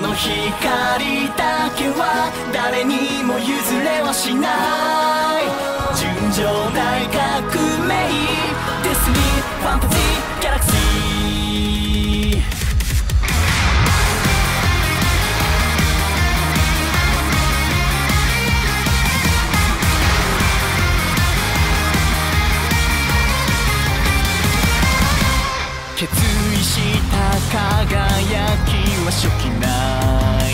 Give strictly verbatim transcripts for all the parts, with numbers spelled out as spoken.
の光だけは誰にも譲れはしない。純情大革命デスティニーファンタジーギャラクシー。決意した輝きは初期ない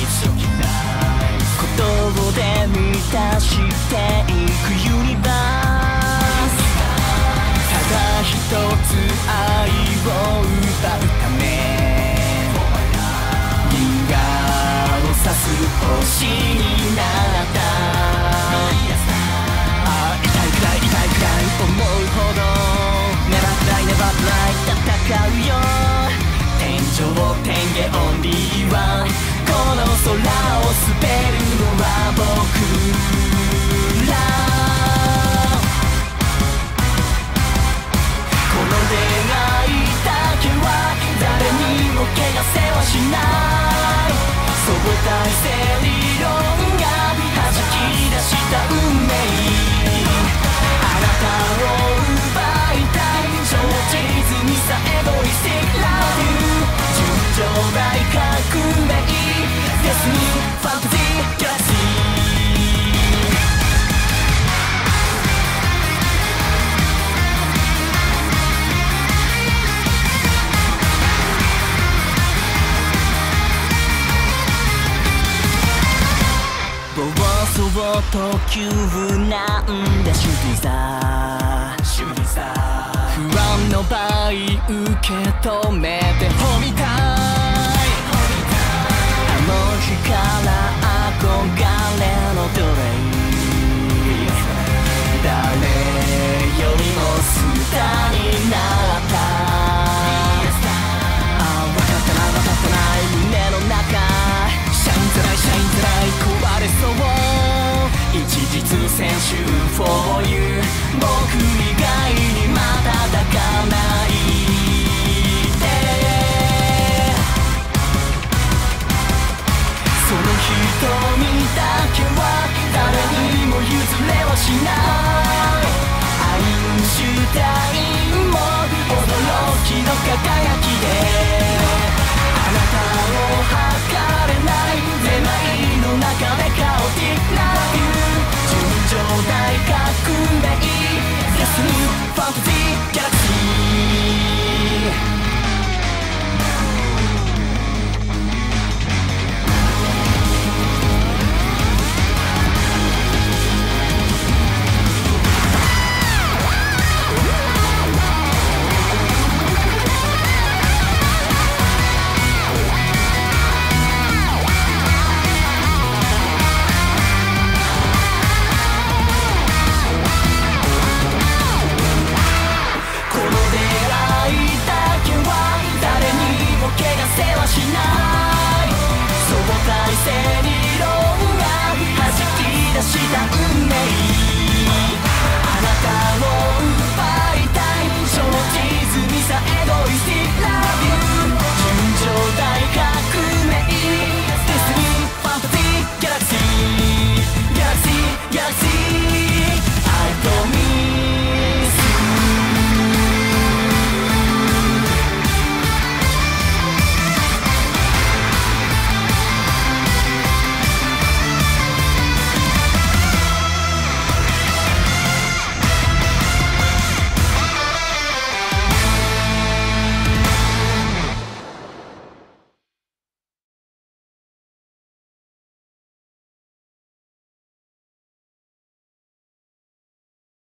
言葉で満たしていくユニバース。ただ一つ愛を奪うため銀河を指す星になった。ああ痛いくらい痛いくらい思うほどネバフライネバフライ戦うよ。天上天下オンリーワン。この空を滑るのは僕ら。この出会いだけは誰にも怪我せはしない。相対性理論が弾き出した運命。あなたを奪いたい承知済みさエゴイスティックラブ純情大革命デスティニーファンタジーギャラクシー。暴走特急なんだシューティンさ不安の場合受け止めて褒めたい。あの日から憧れの奴隷誰よりもスターに